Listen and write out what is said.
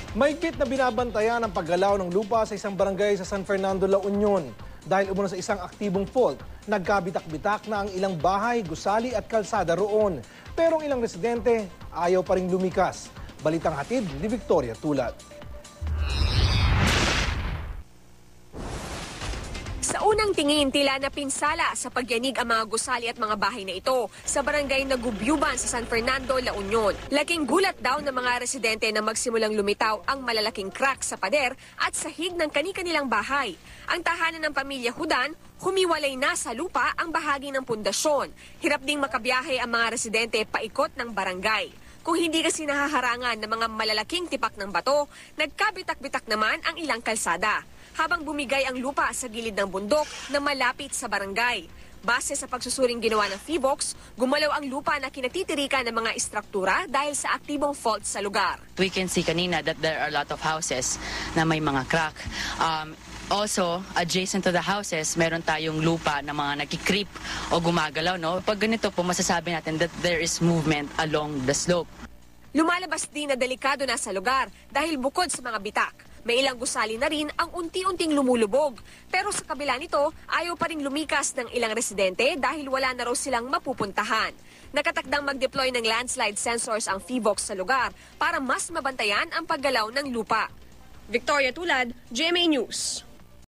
Mahigpit na binabantayan ang paggalaw ng lupa sa isang barangay sa San Fernando, La Union. Dahil umano sa isang aktibong fault, nagkabitak-bitak na ang ilang bahay, gusali at kalsada roon. Pero ang ilang residente ayaw pa ring lumikas. Balitang hatid ni Victoria Tulad. Sa unang tingin, tila na pinsala sa pagyanig ang mga gusali at mga bahay na ito sa barangay Nagubyuban sa San Fernando, La Union. Laking gulat daw ng mga residente na magsimulang lumitaw ang malalaking crack sa pader at sahig ng kani-kanilang bahay. Ang tahanan ng pamilya Hudan, humiwalay na sa lupa ang bahagi ng pundasyon. Hirap ding makabiyahe ang mga residente paikot ng barangay. Kung hindi kasi nahaharangan ng mga malalaking tipak ng bato, nagkabitak-bitak naman ang ilang kalsada habang bumigay ang lupa sa gilid ng bundok na malapit sa barangay. Base sa pagsusuring ginawa ng PHIVOLCS, gumalaw ang lupa na kinatitirikan ng mga istruktura dahil sa aktibong fault sa lugar. We can see kanina that there are a lot of houses na may mga crack. Also, adjacent to the houses, meron tayong lupa na mga nakikreep o gumagalaw. No? Pag ganito po, masasabi natin that there is movement along the slope. Lumalabas din na delikado na sa lugar dahil bukod sa mga bitak, may ilang gusali na rin ang unti-unting lumulubog. Pero sa kabila nito, ayaw pa rin lumikas ng ilang residente dahil wala na raw silang mapupuntahan. Nakatakdang mag-deploy ng landslide sensors ang PHIVOLCS sa lugar para mas mabantayan ang paggalaw ng lupa. Victoria Tulad, GMA News.